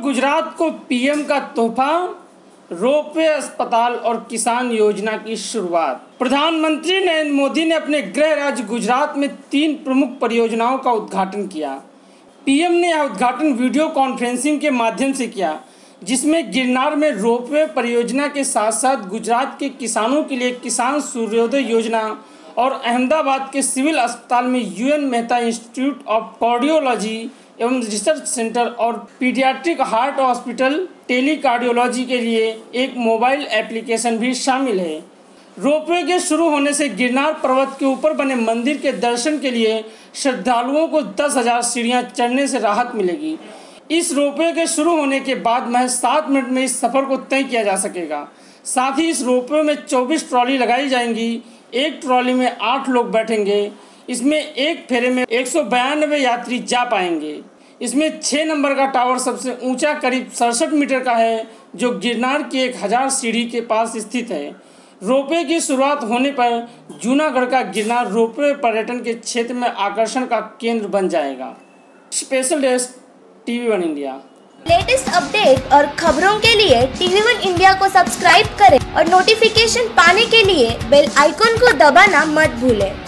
गुजरात को पीएम का तोहफा, रोपवे, अस्पताल और किसान योजना की शुरुआत। प्रधानमंत्री नरेंद्र मोदी ने अपने गृह राज्य गुजरात में 3 प्रमुख परियोजनाओं का उद्घाटन किया। पीएम ने यह उद्घाटन वीडियो कॉन्फ्रेंसिंग के माध्यम से किया, जिसमें गिरनार में रोपवे परियोजना के साथ साथ गुजरात के किसानों के लिए किसान सूर्योदय योजना और अहमदाबाद के सिविल अस्पताल में UN Mehta institute of cardiology एवं रिसर्च सेंटर और paediatric heart hospital telecardiology के लिए एक मोबाइल एप्लीकेशन भी शामिल है। रोपवे के शुरू होने से गिरनार पर्वत के ऊपर बने मंदिर के दर्शन के लिए श्रद्धालुओं को 10,000 सीढ़ियां चढ़ने से राहत मिलेगी। इस रोपवे के शुरू होने के बाद महज 7 मिनट में इस सफ़र को तय किया जा सकेगा। साथ ही इस रोपवे में 24 ट्रॉली लगाई जाएंगी। एक ट्रॉली में 8 लोग बैठेंगे। इसमें एक फेरे में 192 यात्री जा पाएंगे। इसमें 6 नंबर का टावर सबसे ऊंचा करीब 67 मीटर का है, जो गिरनार की 1000 सीढ़ी के पास स्थित है। रोपवे की शुरुआत होने पर जूनागढ़ का गिरनार रोपवे पर्यटन के क्षेत्र में आकर्षण का केंद्र बन जाएगा। Special desk TV1 India. Latest update और खबरों के लिए TV1 इंडिया को सब्सक्राइब करें और नोटिफिकेशन पाने के लिए बेल आइकॉन को दबाना मत भूलें।